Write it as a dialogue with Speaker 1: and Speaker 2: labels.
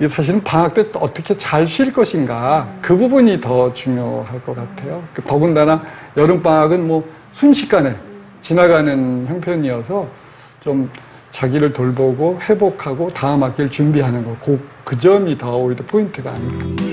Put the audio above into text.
Speaker 1: 이게 사실은 방학 때 어떻게 잘 쉴 것인가 그 부분이 더 중요할 것 같아요. 더군다나 여름방학은 뭐 순식간에 지나가는 형편이어서 좀 자기를 돌보고 회복하고 다음 학기를 준비하는 거, 그 점이 더 오히려 포인트가 아닐까.